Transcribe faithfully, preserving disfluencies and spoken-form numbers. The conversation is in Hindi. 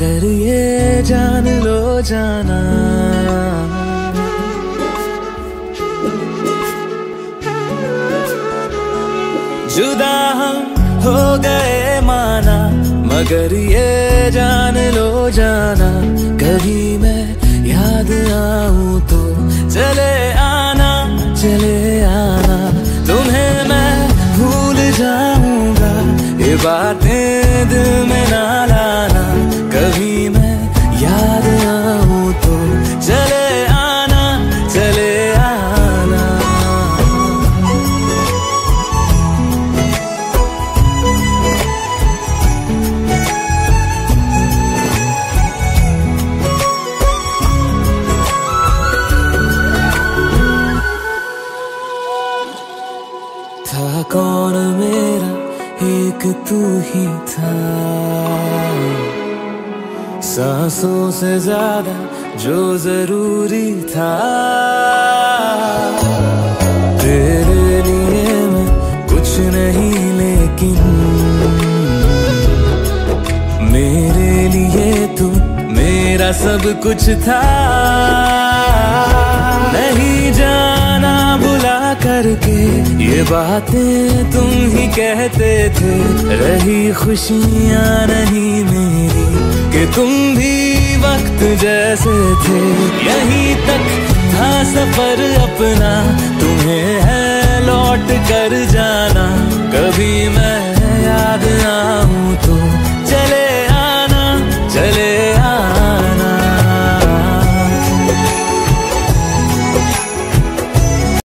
मगर ये जान लो जाना, जुदा हम हो गए माना, मगर ये जान लो जाना, कभी मैं याद आऊं तो चले आना, चले आना, तुम्हें मैं भूल जाऊंगा, ये बातें दिल में ना लाना, कभी मैं याद आऊं तो चले आना, चले आना। था कौन मेरा एक तू ही था, सांसों से ज्यादा जो जरूरी था, तेरे लिए मैं कुछ नहीं लेकिन मेरे लिए तू मेरा सब कुछ था, नहीं जाना बुला करके ये बातें तुम ही कहते थे, रही खुशियाँ नहीं मेरी कि तुम भी वक्त जैसे थे, यहीं तक था सफर अपना, तुम्हें है लौट कर